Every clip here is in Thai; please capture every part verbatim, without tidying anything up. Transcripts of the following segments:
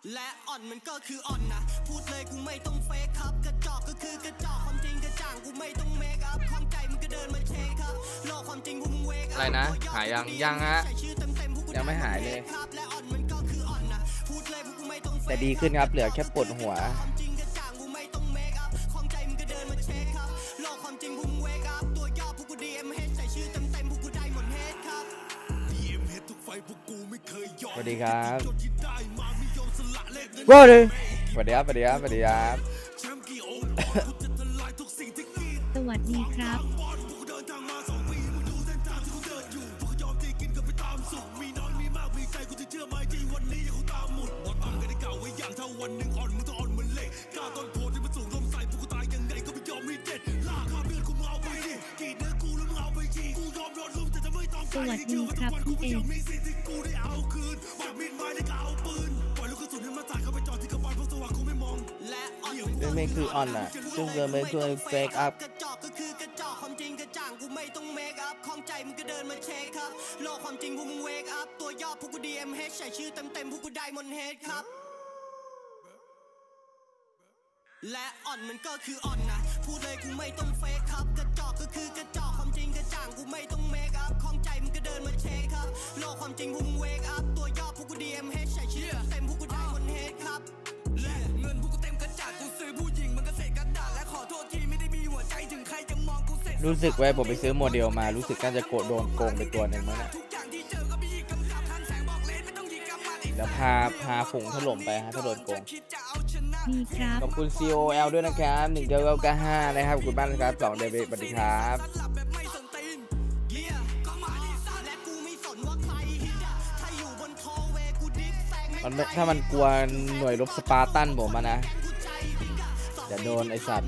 และอ่อนมันก็คืออ่อนนะพูดเลยกูไม่ต้องเฟคครับกระจอกก็คือกระจอกความจริงกระจ่างกูไม่ต้องเมคอัพความใจมันก็เดินมาเช็คครับโลกความจริงกูมึงเวกอะไรนะหายยังยังฮะยังไม่หายเลยแต่ดีขึ้นครับเหลือแค่ปวดหัวสวัสดีครับว้าวเลยสวัสดีครับสวัสดีครับสวัสดีครับสวัสดีครับสวัสดีครับพี่เอเรื่องไม่คือออนอ่ะซึ่งเรื่องไม่คือเฟกอัพกูไม่ต้องเมคอัพของใจมึงก็เดินมาเช็คครับโลกความจริงพวกมึงเวกอัพตัวย่อพวกกู ดี เอ็ม เอช ใส่ชื่อเต็มเต็มพวกกูไดมอนด์เฮดครับและอ่อนมันก็คืออ่อนนะพูดเลยกูไม่ต้องเฟคครับกระจอกก็คือกระจอกความจริงกระจ่างกูไม่ต้องเมคอัพของใจมึงก็เดินมาเช็คครับโลกความจริงพวกมึงเวกอัพตัวย่อพวกกู ดี เอ็ม เอช ใส่ชื่อเต็มพวกกูไดมอนด์เฮดครับและเงินพวกกูเต็มกระจาดกูซื้อผู้หญิงมันก็เสกกระดาษและขอโทษทีไม่ได้มีหัวใจถึงใครจะมองกูเสร็จรู้สึกไว้ผมไปซื้อโมเดลมารู้สึกน่าจะโกรธโดนโกงไปตัวหนึ่งมั้งแล้วพาพาฝูงถล่มไปฮะถ้าโดนโกงมีครับขอบคุณ ซี โอ แอล ด้วยนะครับหนึ่งเก้าเก้าเก้าห้านะครับขอบคุณบ้านนะครับสองเดวิดสวัสดีครับมันถ้ามันกลัวหน่วยรบสปาร์ตันผมมานะเดี๋ยวโดนไอสัตว์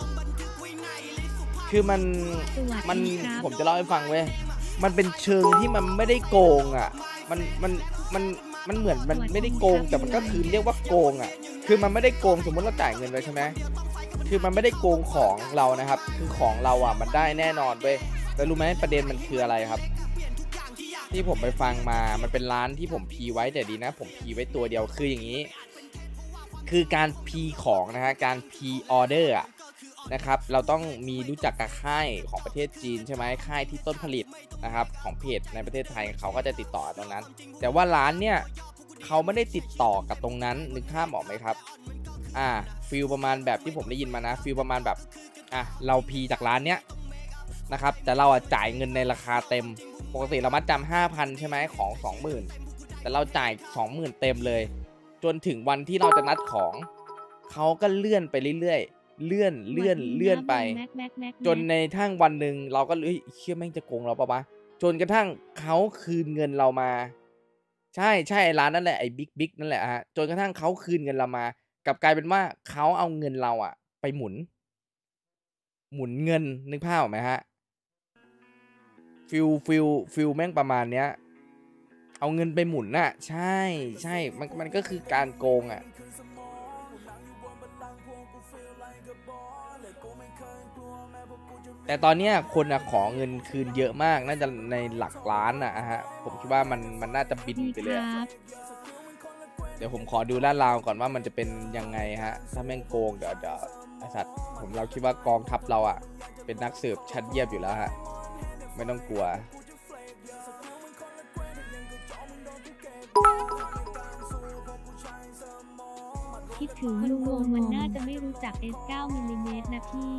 คือมันมันผมจะเล่าให้ฟังเว้ยมันเป็นเชิงที่มันไม่ได้โกงอ่ะมันมันมันมันเหมือนมันไม่ได้โกงแต่มันก็คือเรียกว่าโกงอ่ะคือมันไม่ได้โกงสมมติเราจ่ายเงินไปใช่ไหมคือมันไม่ได้โกงของเรานะครับคือของเราอ่ะมันได้แน่นอนเว้ยแต่รู้ไหมประเด็นมันคืออะไรครับที่ผมไปฟังมามันเป็นร้านที่ผมพีไว้แต่ดีนะผมพีไว้ตัวเดียวคืออย่างนี้คือการพีของนะฮะการพีออเดอร์อ่ะนะครับเราต้องมีรู้จักกับค่ายของประเทศจีนใช่ไหมค่ายที่ต้นผลิตนะครับของเพจในประเทศไทยเขาก็จะติดต่อตรงนั้นแต่ว่าร้านเนี่ยเขาไม่ได้ติดต่อกับตรงนั้นนึกภาพออกไหมครับอ่าฟิลประมาณแบบที่ผมได้ยินมานะฟิลประมาณแบบอ่ะเราพีจากร้านเนี้ยนะครับแต่เราจ่ายเงินในราคาเต็มปกติเรามัดจำห้าพันใช่ไหมของ สองหมื่น แต่เราจ่าย สองหมื่น เต็มเลยจนถึงวันที่เราจะนัดของเขาก็เลื่อนไปเรื่อยๆเลื่อนเลื่อนเลื่อนไปจนในทั้งวันหนึ่งเราก็เฮ้ยเชื่อแม่งจะโกงเราปะวะจนกระทั่งเขาคืนเงินเรามาใช่ใช่ร้านนั่นแหละไอ้บิ๊กบิ๊กนั่นแหละฮะจนกระทั่งเขาคืนเงินเรามากลับกลายเป็นว่าเขาเอาเงินเราอะไปหมุนหมุนเงินนึกภาพออกไหมฮะฟิลฟิลฟิลแม่งประมาณเนี้ยเอาเงินไปหมุนน่ะใช่ใช่มันมันก็คือการโกงอ่ะแต่ตอนเนี้ยคนอะขอเงินคืนเยอะมากน่าจะในหลักล้านอะฮะผมคิดว่ามันมันน่าจะบินไปเลยเดี๋ยวผมขอดูลาดราวก่อนว่ามันจะเป็นยังไงฮะถ้าแม่งโกงเดี๋ยวเดี๋ยวไอ้สัตว์ผมเราคิดว่ากองทัพเราอะเป็นนักสืบชั้นเยี่ยมอยู่แล้วฮะไม่ต้องกลัวคิดถึงลุงวงมันน่าจะไม่รู้จัก เอส เก้า มิลลิเมตรนะพี่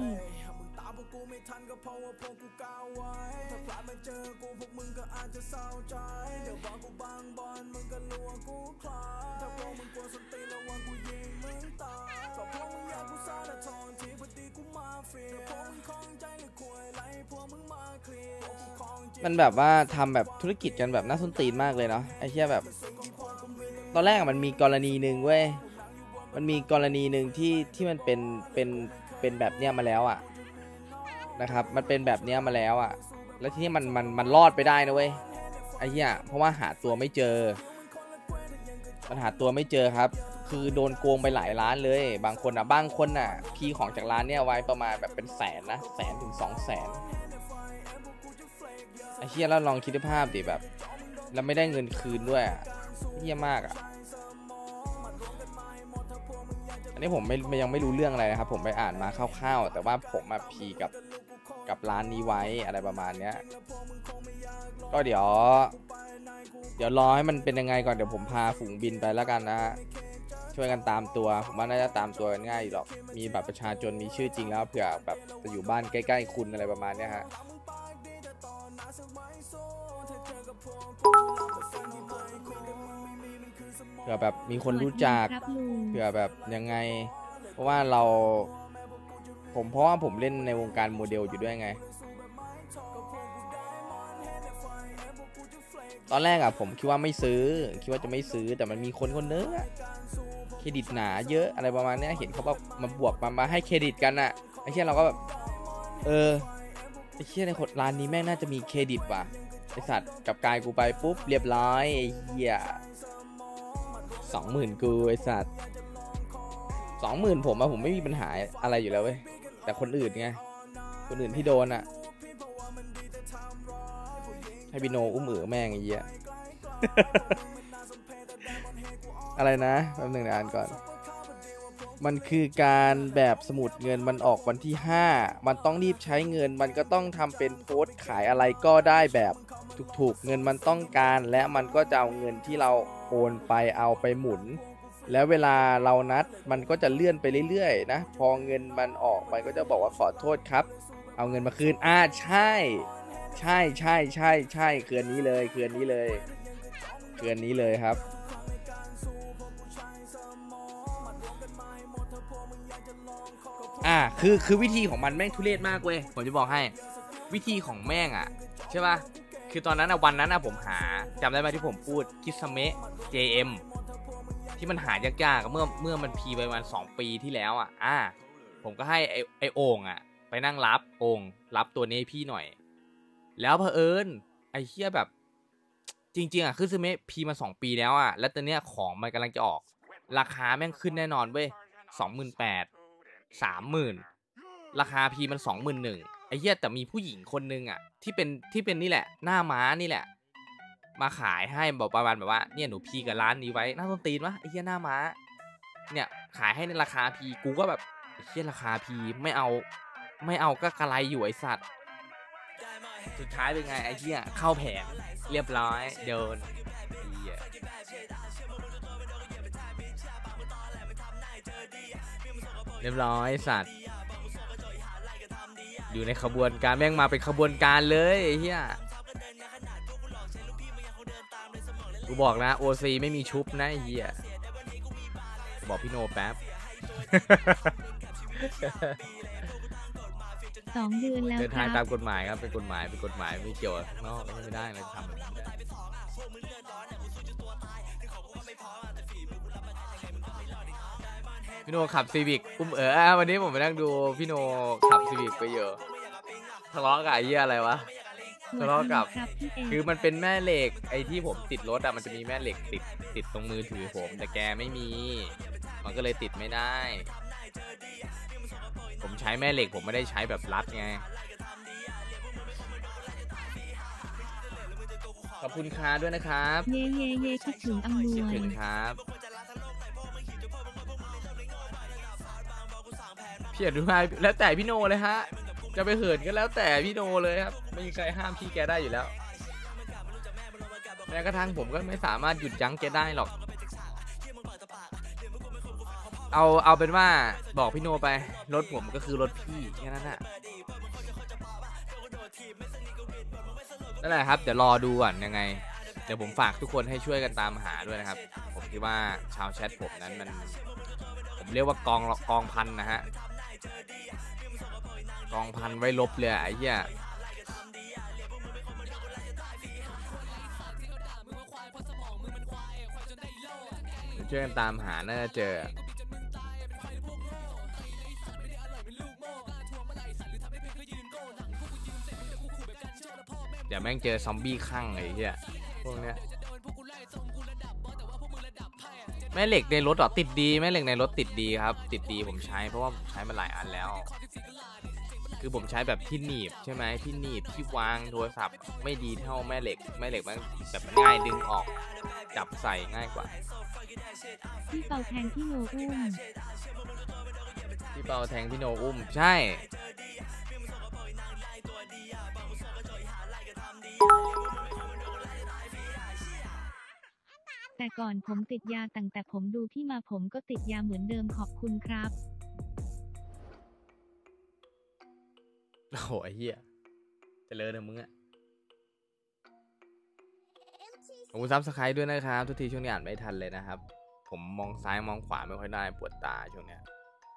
มันแบบว่าทำแบบธุรกิจกันแบบน่าสนตีนมากเลยเนาะไอ้เหี้ยแบบตอนแรกมันมีกรณีหนึ่งเว้ยมันมีกรณีหนึ่งที่ที่มันเป็นเป็นเป็นแบบเนี้ยมาแล้วอ่ะนะครับมันเป็นแบบเนี้ยมาแล้วอ่ะแล้วทีนี้มันมันมันรอดไปได้นะเว้ยไอ้เหี้ยเพราะว่าหาตัวไม่เจอมันหาตัวไม่เจอครับคือโดนโกงไปหลายล้านเลยบางคนอ่ะบางคนอ่ะพีของจากร้านเนี้ยไว้ประมาณแบบเป็นแสนนะแสนถึงสองแสนไอ้เหี้ยแล้วลองคิดภาพดิแบบแล้วไม่ได้เงินคืนด้วยเหี้ยมากอ่ะนี่ผมไม่ยังไม่รู้เรื่องอะไรนะครับผมไปอ่านมาคร่าวๆแต่ว่าผมมาพีกับกับร้านนี้ไว้อะไรประมาณเนี้ยก็เดี๋ยวเดี๋ยวรอให้มันเป็นยังไงก่อนเดี๋ยวผมพาฝูงบินไปแล้วกันนะฮะช่วยกันตามตัวผมว่าน่าจะตามตัวกันง่ายหรอกมีบัตรประชาชนมีชื่อจริงแล้วเผื่อแบบจะอยู่บ้านใกล้ๆคุณอะไรประมาณเนี้ยฮะเผื่อแบบมีคนรู้จักเผื่อแบบยังไงเพราะว่าเราผมเพราะว่าผมเล่นในวงการโมเดลอยู่ด้วยไงตอนแรกอะผมคิดว่าไม่ซื้อคิดว่าจะไม่ซื้อแต่มันมีคนคนนึงอะเครดิตหนาเยอะอะไรประมาณนี้เห็นเขาแบบมาบวกมามาให้เครดิตกันอะไอ้เชี่ยเราก็แบบเออไอ้เชี่ยในคนร้านนี้แม่งน่าจะมีเครดิตว่ะไอสัตว์กับกายกูไปปุ๊บเรียบร้อยไอ้เหี้ยสองหมื่นกูไอสัตว์สองหมื่นผมอะผมไม่มีปัญหาอะไรอยู่แล้วเว้ยแต่คนอื่นไงคนอื่นที่โดนอะให้บิโนอุ้มเอ๋อแม่งไอ้เหี้ย อะไรนะแป๊บนึงอ่านก่อนมันคือการแบบสมุดเงินมันออกวันที่ห้ามันต้องรีบใช้เงินมันก็ต้องทำเป็นโพสต์ขายอะไรก็ได้แบบถูกๆเงินมันต้องการและมันก็จะเอาเงินที่เราโอนไปเอาไปหมุนแล้วเวลาเรานัดมันก็จะเลื่อนไปเรื่อยๆนะพอเงินมันออกมันก็จะบอกว่าขอโทษครับเอาเงินมาคืนอ่าใช่ใช่ใช่ใช่ใช่คืนนี้เลยคืนนี้เลยคืนนี้เลยครับอ่าคือคือวิธีของมันแม่งทุเรศมากเว้ยผมจะบอกให้วิธีของแม่งอ่ะใช่ป่ะคือตอนนั้นอ่ะวันนั้นอ่ะผมหาจำได้ไหมที่ผมพูดคิสเมะ เจ เอ็ม ที่มันหายากๆเมื่อเมื่อมันพีไปประมาณสองปีที่แล้วอ่ะอ่าผมก็ให้ไอไอโอ่งอ่ะไปนั่งรับโอ่งรับตัวนี้พี่หน่อยแล้วเผอิญไอเหี้ยแบบจริงๆอ่ะคือซึเมะพีมาสองปีแล้วอ่ะแล้วตอนเนี้ยของมันกำลังจะออกราคาแม่งขึ้นแน่นอนเว้ยสองหมื่นแปดสามหมื่นราคาพีมันสองหมื่นหนึ่งไอ้เหี้ยแต่มีผู้หญิงคนนึงอ่ะที่เป็นที่เป็นนี่แหละหน้าม้านี่แหละมาขายให้บอกประมาณแบบว่าเนี่ยหนูพีกับร้านนี้ไว้น่าต้นตีนวะไอ้เหี้ยหน้าม้าเนี่ยขายให้ในราคาพีกูก็แบบไอ้เหี้ยราคาพีไม่เอาไม่เอาก็กระไรอยู่ไอ้สัตว์สุดท้ายเป็นไงไอ้เหี้ยเข้าแผนเรียบร้อยโดนเหี้ยเรียบร้อยสัตว์อยู่ในขบวนการแม่งมาเป็นขบวนการเลยไอ้เหี้ยกูบอกนะ โอ ซี ไม่มีชุบนะไอ้เหี้ยบอกพี่โนแป๊บสองเดือนแล้วครับเดินทางตามกฎหมายครับเป็นกฎหมายเป็นกฎหมายไม่เกี่ยวข้างนอกไม่ได้เลยทำพี่โนขับซีวิกอุ้มเออวันนี้ผมไปนั่งดูพี่โนขับซีวิกไปเยอะทะเลาะกับไอ้เหี้ยอะไรวะทะเลาะกับคือมันเป็นแม่เหล็กไอ้ที่ผมติดรถอะมันจะมีแม่เหล็กติดติดตรงมือถือผมแต่แกไม่มีมันก็เลยติดไม่ได้ผมใช้แม่เหล็กผมไม่ได้ใช้แบบรัดไงขอบคุณคาด้วยนะครับเย่เย่เย่คิดถึงอำนวยคิดถึงครับพี่อยากดูให้แล้วแต่พี่โนเลยฮะจะไปเหินก็แล้วแต่พี่โนเลยครับไม่มีใครห้ามพี่แกได้อยู่แล้วแม้กระทั่งผมก็ไม่สามารถหยุดยั้งแกได้หรอกเอาเอาเป็นว่าบอกพี่โนไปรถผมก็คือรถพี่แค่นั้นแหละนั่นแหละครับเดี๋ยวรอดูก่อนยังไงเดี๋ยวผมฝากทุกคนให้ช่วยกันตามหาด้วยนะครับผมคิดว่าชาวแชทผมนั้นมันผมเรียกว่ากองกองพันนะฮะกองพันไว้ลบเลยไอ้เหี้ยช่วยกันตามหาน่าจะเจอเดี๋ยวแม่งเจอซอมบี้ข้างไอ้เหี้ยพวกเนี้ยแม่เหล็กในรถอ่ะติดดีแม่เหล็กในรถติดดีครับติดดีผมใช้เพราะว่าผมใช้มาหลายอันแล้วคือผมใช้แบบที่หนีบใช่ไหมที่หนีบที่วางโทรศัพท์ไม่ดีเท่าแม่เหล็กแม่เหล็กมันแบบง่ายดึงออกจับใส่ง่ายกว่าพี่เปาแทงพี่โนอุ้มพี่เปาแทงพี่โนอุ้มใช่แต่ก่อนผมติดยาตั้งแต่ผมดูพี่มาผมก็ติดยาเหมือนเดิมขอบคุณครับโอ้โหไอ้เหี้ยเจริญนะมึงอะขอบคุณซับสไครต์ด้วยนะครับทุกทีช่วงนี้อ่านไม่ทันเลยนะครับผมมองซ้ายมองขวาไม่ค่อยได้ปวดตาช่วงเนี้ย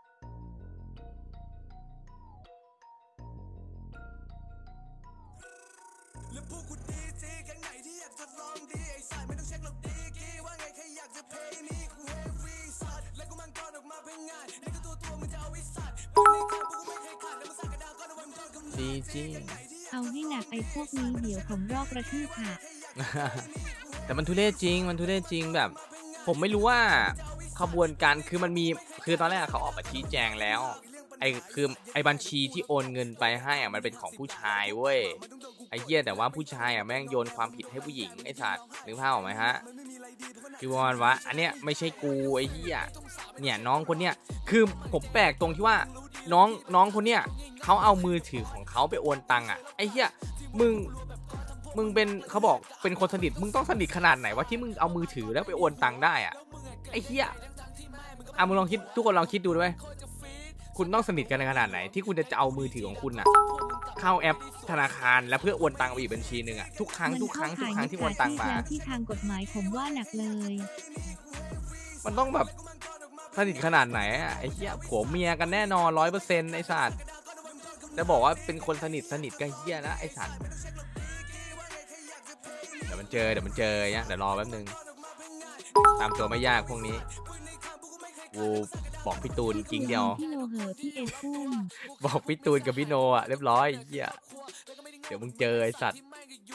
ดีจริงเอาให้หนักไอ้พวกนี้เดี๋ยวผมรอกระทืบค่ะแต่มันทุเรศจริงมันทุเรศจริงแบบผมไม่รู้ว่าขบวนการคือมันมีคือตอนแรกเขาออกมาชี้แจงแล้วไอ้คือไอ้บัญชีที่โอนเงินไปให้อะมันเป็นของผู้ชายเว้ยไอ้เหี้ยแต่ว่าผู้ชายอะแม่งโยนความผิดให้ผู้หญิงไอ้สัตว์นึกภาพออกไหมฮะคือวันวะอันเนี้ยไม่ใช่กูไอ้เหี้ยเนี่ยน้องคนเนี้ยคือผมแปลกตรงที่ว่าน้องน้องคนเนี้ยเขาเอามือถือของเขาไปโอนตังค์อะไอ้เหี้ยมึงมึงเป็นเขาบอกเป็นคนสนิทมึงต้องสนิทขนาดไหนวะที่มึงเอามือถือแล้วไปโอนตังค์ได้อะไอ้เหี้ยอ่ะมึงลองคิดทุกคนลองคิดดูด้วยคุณต้องสนิทกันขนาดไหนที่คุณจะเอามือถือของคุณอะเข้าแอปธนาคารแล้วเพื่อโอนตังค์ไปอีกบัญชีหนึ่งอะทุกครั้งทุกครั้งทุกครั้งที่โอนตังค์มาแล้วที่ทางกฎหมายผมว่าหนักเลยมันต้องแบบสนิทขนาดไหนอะไอ้เหี้ยผัวเมียกันแน่นอนร้อยเปอร์เซ็นต์ไอ้สัตว์จะบอกว่าเป็นคนสนิทสนิทกันเหี้ยนะไอ้สัตว์เดี๋ยวมันเจอเดี๋ยวมันเจอเนี่ยเดี๋ยวรอแป๊บนึงตามตัวไม่ยากพวกนี้กูบอกพี่ตูนกิ้งเดียวพี่โนเหอะพี่เอคุ้มบอกพี่ตูนกับพี่โนอ่ะเรียบร้อยไอ้เหี้ยเดี๋ยวมึงเจอไอ้สัตว์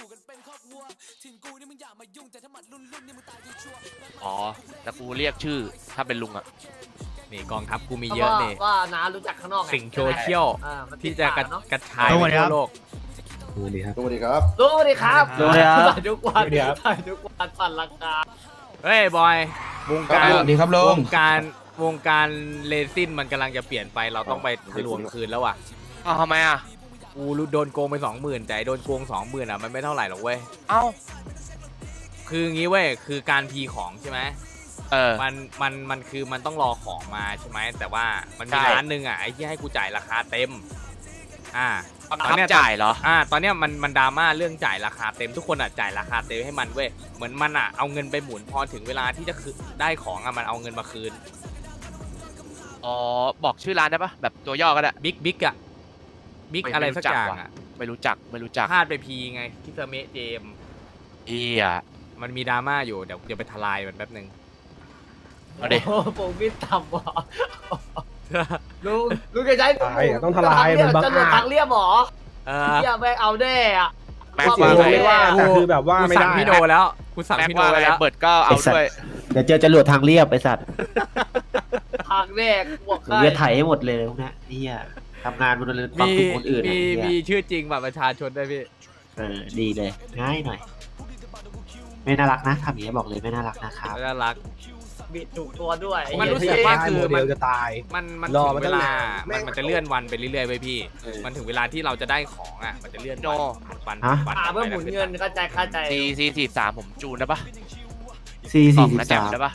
อ๋อแต่กูเรียกชื่อถ้าเป็นลุงอะนี่กองทัพกูมีเยอะนี่ว่าน้ารู้จักข้างนอกไงสิ่งโซเชียลอ่ามันติที่ดจะปากกระเนาะกระจายไปทั่วโลกสวัสดีครับสวัสดีครับรู้ดิครับสวัสดีครับถ่ายทุกวันถ่ายทุกวันปั่นราคาเฮ้ยบอยวงการสวัสดีครับลุวงงการวงการเลซินมันกำลังจะเปลี่ยนไปเราต้องไปทะลวงคืนแล้วว่ะอ้าวทำไมอะกูโดนโกงไปสองหมื่นแต่โดนโกงสองหมื่นอ่ะมันไม่เท่าไหร่หรอกเว้ยเอ้าคืองี้เว้ยคือการพีของใช่ไหมเออมันมันมันคือมันต้องรอของมาใช่ไหมแต่ว่ามันมีใช่ร้านหนึ่งอ่ะไอ้ที่ให้กูจ่ายราคาเต็มอ่าบังตอคันบเนี้ยจ่ายเหรออ่าตอนเนี้ยมันมันดราม่าเรื่องจ่ายราคาเต็มทุกคนอ่ะจ่ายราคาเต็มให้มันเว้ยเหมือนมันอ่ะเอาเงินไปหมุนพอถึงเวลาที่จะคือได้ของอ่ะมันเอาเงินมาคืนอ๋อบอกชื่อร้านได้ปะแบบตัวย่อก็ได้บิ๊กบิ๊กอะบิ๊กไม่อะไรไม่รู้สักจักอย่างว่ะอะไม่รู้จักไม่รู้จักพลาดไปพีไงคิสเมะเจมเอียมันมีดราม่าอยู่เดี๋ยวเดี๋ยวไปทลายมันแป๊บนึงเอาดิโอ้โหผมไม่ทำว่ะลุงลุงแกใช้ทลายอะต้องทลายมันบังอาจจะหลุดทางเรียบหรอเออเรียบแม่งเอาแน่อะแม็กเสียว่างไงไม่ว่าแต่คือแบบว่ากูไม่สั่งได้พี่โนแล้วกูสั่งแม็กพี่โนว่าไปไงแล้วเบิร์ดก็เอาด้วยเดี๋ยวเจอจรวดทางเรียบไอสัตว์ทางแรกบวกผมจะถ่ายให้หมดเลยพวกเนี้ยไอ้เหี้ยทำงานบนเรือนความมีทุกข์คนอื่นมีอะไอ้มีเหี้ยชื่อจริงบัตรประชาชนได้วยพี่เออดีเลย ง่ายหน่อย ไม่น่ารักนะทำอย่างนี้บอกเลยไม่น่ารักนะครับน่ารักบิดถูกตัวด้วยมันรู้สึกว่าคือโมเดมันลจะตายมันมันรอถึงมาเวตั้งลานานแม่มันงมันจะเลื่อนวันไปเรื่อยๆไปพี่เออมันถึงเวลาที่เราจะได้ของอ่ะมันจะเลื่อนโนวันฮะวันอ่าเพื่อหมุนเงินเข้าใจเข้าใจซีซีสี่สามผมจูนได้ปะซีกล่สี่องสินะบแจสามมได้ปะ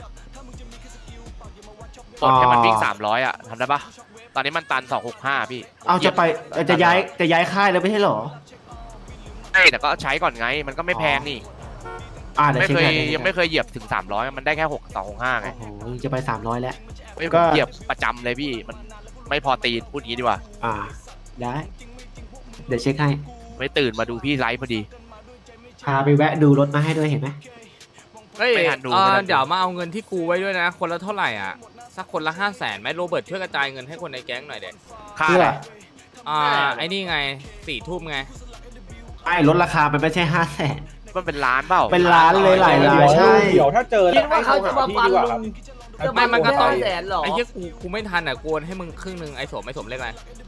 กดให้มันวิ่งสามร้อยอะทำได้ปะตอนนี้มันตันสองหกห้าพี่เอาจะไปจะย้ายจะย้ายค่ายแล้วไม่ใช่เหรอใช่แต่ก็ใช้ก่อนไงมันก็ไม่แพงนี่อ่าเดี๋ยวไม่เช็คเคยให้ยังไม่เคยเหยียบถึงสามร้อยมันได้แค่หกสองหกห้าไงโอ้โหจะไปสามร้อยแล้วไม่ก็ผมเหยียบประจำเลยพี่มันไม่พอตีนพูดงี้ดีกว่าอ่า ได้ เดี๋ยวเช็คให้ไม่ตื่นมาดูพี่ไลฟ์พอดีพาไปแวะดูรถมาให้ด้วยเห็นไหมเฮ้ยไม่ทันดูเอไม่อทันดูเดี๋ยวมาเอาเงินที่กูไว้ด้วยนะ คนละเท่าไหร่อ่ะสักคนละห้าแสนไหมโรเบิร์ตช่วยกระจายเงินให้คนในแก๊งหน่อยเด็ดค่าเพื่อะอไรอ่าไอ้นี่ไงสี่ทุ่มไงไอ้ลดราคามันไม่ใช่ห้าแสนมันเป็นร้านเปล่าเป็นร้านเลยหลายร้านเดี๋ยวใช่เดี๋ยวถ้าเจอคิดว่าเขาจะมาฟันดีกว่าลุครับงจะไม่มันก็ต้องแสนหรอไอ้เหี้ยกูกูไม่ทันอ่ะกูโอนให้มึงครึ่งหนึงไอ้สมไอ้สมเลขอะไร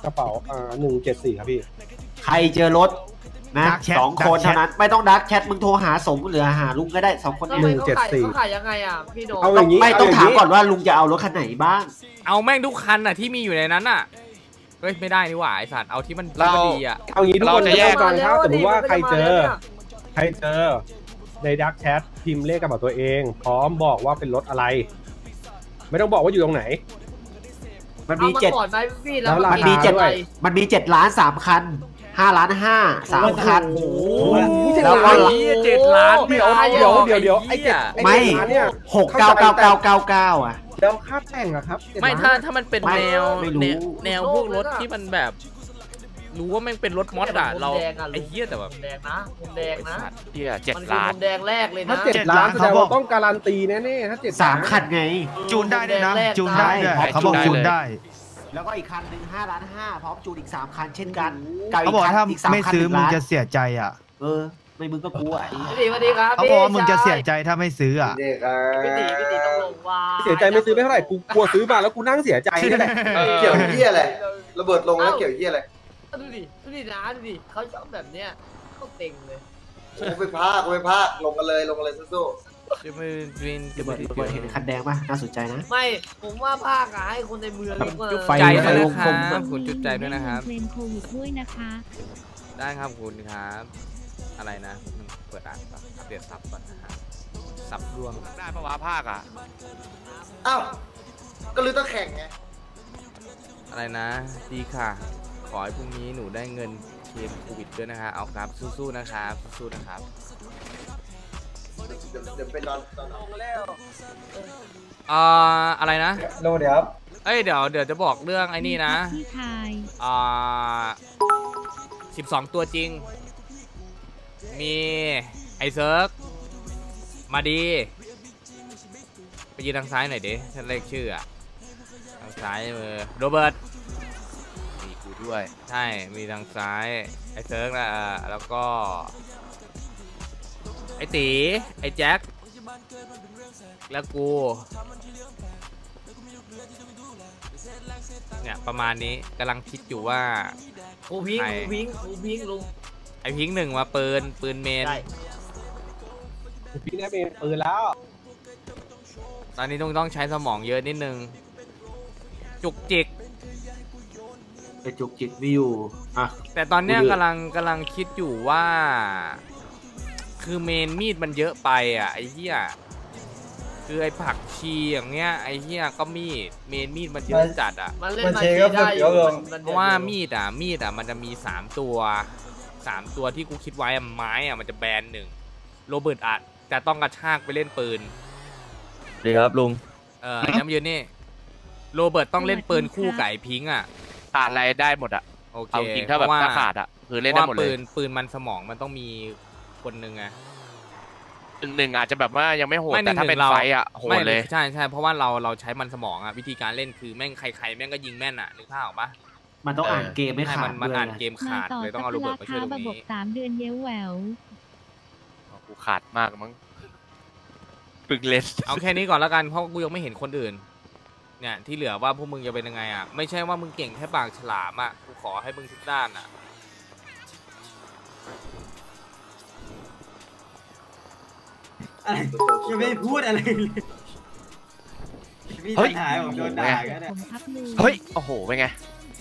กระเป๋าอ่าหนึ่งเจ็ดสี่ครับพี่ใครเจอรถนะสองคนเท่านั้นไม่ต้องดักแชทมึงโทรหาสมหรือหาลุงก็ได้สองคนทำเนี่ยไมเขาขายเขาขายยังไงอ่ะพี่โดเอาอย่างนี้ไม่ต้องเย่ถามนี้ก่อนว่าลุงจะเอารถคันไหนบ้างเอาแม่งทุกคันอ่ะที่มีอยู่ในนั้นอ่ะเฮ้ยไม่ได้นี่หว่าไอสัตว์เอาที่มันที่เรามันดีอ่ะเอางี้ทุกคนเราจะแยกฟังถ้าสมมติว่าใครเจอเนี่ยใครเจอในดักแชทพิมพ์เลขกระเป๋าตัวเอง พร้อมบอกว่าเป็นรถอะไร ไม่ต้องบอกว่าอยู่ตรงไหนมันเอามีมาเจ็ดก่อนไหมพี่แล้วรามันคามีเจ็ดด้วยมันมีเจ็ดล้านสามคันห้าล้านห้าสามคันโอ้โหแล้วก็ไอ้เหี้ยเจ็ดล้านเดี๋ยวเดี๋ยวเดี๋ยวเดี๋ยวไอ้เจ็ดไอ้ไม่เจ็ดล้านเนี่ยหกเก้าเก้าเก้าเก้าเก้าอ่ะแล้วค่าแต่งอะครับเจ็ดไม่ล้นถ้าถ้ามันเป็นไม่แนวไม่รู้แนวแนวพวกรถที่มันแบบ รู้ว่าแม่งเป็นรถมอสอะเราไอ้เหี้ยแต่แบบมุมแดงนะมุมแดงนะเหี้ยเจ็ดมันคือล้านมุมแดงแรกเลยนะถ้าเจ็ดล้านแสดงว่าต้องการันตีแน่ๆถ้าเจ็ดสามคันไงจูนได้ด้วยนะแรกจูนได้ด้วยได้เขาบอกจูนได้แล้วก็อีกคันหนึ่งห้าล้านห้าพร้อมจูนอีกสามคันเช่นกันกับเขาบอกว่าถ้าอีกสามไม่คันซื้อหนึ่งมึงล้านจะเสียใจอ่ะเออไม่มึงก็กลัวไอ้พี่ตีสวัสดีครับเขาบอกว่ามึงจะเสียใจถ้าไม่ซื้ออ่ะพี่ตีพี่ตีต้องลงว่าเสียใจไม่ซื้อไม่เท่าไหร่กูกลัวซื้อมาแล้วกูนั่งเสียใจนี่แหละเกี่ยวเหี้ยอะไรระเบิดลงแล้วเกี่ยวเหี้ยอะไรดูดิดูดินะดูดิเขาชอบแบบเนี้ยเขาเต็งเลยกูไปพากกูไปพากลงกันเลยลงกันเลยสู้จะไม่เป็นเดี๋ยวเบิร์ดเบิร์ดเห็นคันแดงป่ะน่าสนใจนะไม่ผมว่าภาคอะให้คนในเมืองดีกว่าจุดไฟใจด้วยไฟนะวงคกลรัมบคุณจุดใจด้วยนะครับเทรนโควิดด้วยนะคะได้ครับคุณครับ อะไรนะเปิดอ่านก่อนอัปเดตซับก่อนนะฮะซับรวมได้ปะวะภาคอ่ะๆอ้าวก็เลยต้องแข่งไงอะไรนะดีค่ะ ขอให้พรุ่งนี้หนูได้เงินเคลมโควิดด้วยนะคะเอาครับสู้ๆนะครับสู้ๆนะครับเดี๋ยวเดี๋ยวไปนอนนอนอ่าอะไรนะโลเดี๋ยวเอ้ยเดี๋ยวเดี๋ยวจะบอกเรื่องไอ้นี่นะที่ทายอ่าสิบสองตัวจริง มีไอเซิร์กมาดีไปยืนทางซ้ายหน่อยดิฉันเลขชื่ออะทางซ้ายมือโรเบิร์ตมีกูด้วยใช่มีทางซ้ายไอเซิร์กนะแล้วก็ไอตีไอแจ็คแล้วกูเนี่ยประมาณนี้กำลังคิดอยู่ว่าครูพิงค์ครูพิงค์ครูพิงค์ลุงไอพิงค์หนึ่งมาปืนปืนเมนได้พี่ได้เป็นปืนแล้วตอนนี้ต้องต้องใช้สมองเยอะนิดนึง จุกจิกไปจุกจิกไม่อยู่อ่ะแต่ตอนเนี้ยกูเดือดกำลังกำลังคิดอยู่ว่า คือเมนมีดมันเยอะไปอ่ะไอ้เหี้ยคือไอ้ผักชีอย่างเงี้ยไอ้เหี้ยก็มีดเมนมีดมันเยอะจัดอ่ะมันเล่นมาชีได้อยู่มันเพราะว่ามีดอ่ะมีดอ่ะมันจะมีสามตัวสามตัวที่กูคิดไว้อะไม้อ่ะมันจะแบนหนึ่งโรเบิร์ตอ่ะจะต้องกระชากไปเล่นปืนดีครับลุงเออย้ำยืนนี่โรเบิร์ตต้องเล่นปืนคู่กับไอ้พิงค์อ่ะขาดอะไรได้หมดอ่ะโอเคเอาจริงถ้าแบบเพระว่ถ้าขาดอ่ะคือเล่นได้หมดพราะว่าเลปืยนปืนมันสมองมันต้องมีคนหนึ่งไงหนึ่งหนึ่งอาจจะแบบว่ายังไม่โหดไม่หนึ่แต่งถ้าเป็นหนึ่งเราไฟอ่ะโหดเลยไม่ใช่ใช่เพราะว่าเราเราใช้มันสมองอ่ะวิธีการเล่นคือแม่งใครๆแม่งก็ยิงแม่นอ่ะนึกภาพออกปะมันต้องอ่านเกมไม่ให้ขามัดนมันด้วยอ่านนะเกมมาขาดต่อเลยต้สัองเอาโรกเบิราร์ตมาช่วยคาตรงระบบนี้สามเดือนเย้วแหววกูขาดมากมั้งปึกเลสเอาแค่นี้ก่อนแล้วกันเพราะกูยังไม่เห็นคนอื่นเนี่ยที่เหลือว่าพวกมึงจะเป็นยังไงอ่ะไม่ใช่ว่ามึงเก่งแค่ปากฉลามอ่ะกูขอให้มึงทุกด้านอ่ะยังไม่พูดอะไรเลยมีปัญหาผมโดนด่ากันผมพับมือเฮ้ยโอ้โหเป็นไง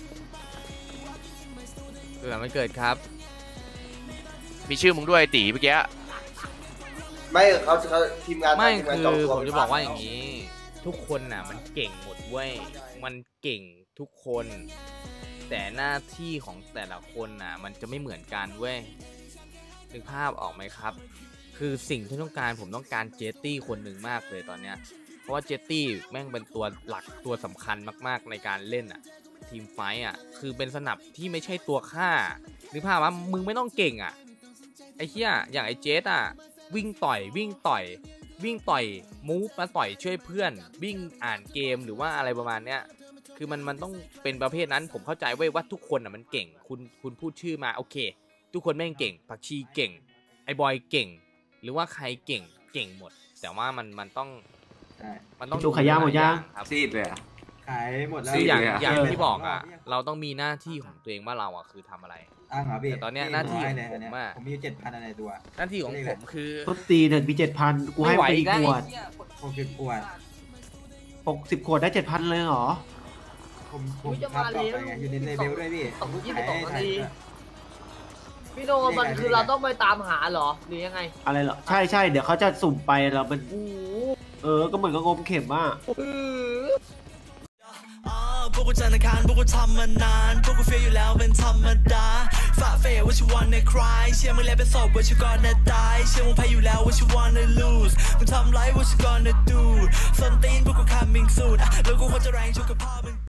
เกิดไม่เกิดครับมีชื่อมึงด้วยไอ้ตีเมื่อกี้ไม่เขาเขาทีมงานไม่ทีงานคืจงอตัวผมจะบอกว่าอย่างนี้ ทุกคนน่ะมันเก่งหมดเว้ยมันเก่งทุกคน แต่หน้าที่ของแต่ละคนน่ะมันจะไม่เหมือนกันเว้ยนึกภาพออกไหมครับ คือสิ่งที่ต้องการผมต้องการเจตตี้คนหนึ่งมากเลยตอนเนี้ยเพราะว่าเจตตี้แม่งเป็นตัวหลักตัวสำคัญมากๆในการเล่นอ่ะทีมไฟท์อ่ะคือเป็นสนับที่ไม่ใช่ตัวฆ่านึกภาพว่ามึงไม่ต้องเก่งอ่ะไอ้เหี้ยอย่างไอ้เจตอ่ะวิ่งต่อยวิ่งต่อยวิ่งต่อยมูฟมาต่อยช่วยเพื่อนวิ่งอ่านเกมหรือว่าอะไรประมาณเนี้ยคือมันมันต้องเป็นประเภทนั้นผมเข้าใจเว้ยว่าทุกคนอ่ะมันเก่งคุณคุณพูดชื่อมาโอเคทุกคนแม่งเก่งผักชีเก่งไอ้บอยเก่งหรือว่าใครเก่งเก่งหมดแต่ว่ามันมันต้องมันต้องจูขย่าหมดย่างครับซีดเลยอ่ะขายหมดแล้วคืออย่างเลยอะอย่างที่บอกอ่ะ เราต้องมีหน้าที่ของตัวเองว่าเราอ่ะคือทำอะไรอ่างเหรอพี่แต่ตอนเนี้ยหน้าที่ของผมอะผมมีเจ็ดพันในตัวหน้าที่ของผมคือต้นตีเดินมีเจ็ดพันกูให้ไม่ไหวไปอีอีกกแล้วขวดหกสิบขวดหกสิบขวดได้เจ็ดพันเลยเหรอผมผมทำต่อไปไงอยู่ในเลเวลด้วยพี่ผมขายให้พี่โนมันคือเราต้องไปตามหาเหรอหรือยังไงอะไรเหรอ ใช่ใช่เดี๋ยวเขาจะสุ่มไปแล้วมันโอ้โหเออ ก็เหมือนกับงมเข็มอ่ะพวกกูจันทร์อังคารพวกกูทำมานานพวกกูเฟียอยู่แล้วเป็นธรรมดาฝ่าเฟย what you wanna cry เชื่อมึงแล้วเป็นศพ what you gonna die เชื่อมึงแพ้อยู่แล้ว what you wanna lose มึงทำไร what you gonna do ส้นตีนพวกกู coming soon อ่ะแล้วกูควรจะแรงชุกกับพ่อมึง